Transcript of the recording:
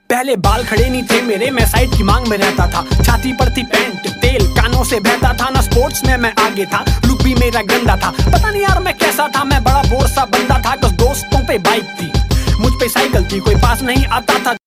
पहले बाल खड़े नहीं थे मेरे, मैं साइड की मांग में रहता था। छाती पर थी पैंट, तेल कानों से बहता था ना। स्पोर्ट्स में मैं आगे था, लुक भी मेरा गंदा था। पता नहीं यार मैं कैसा था, मैं बड़ा बोर सा बंदा था। कुछ दोस्तों पे बाइक थी, मुझ पे साइकिल थी, कोई पास नहीं आता था।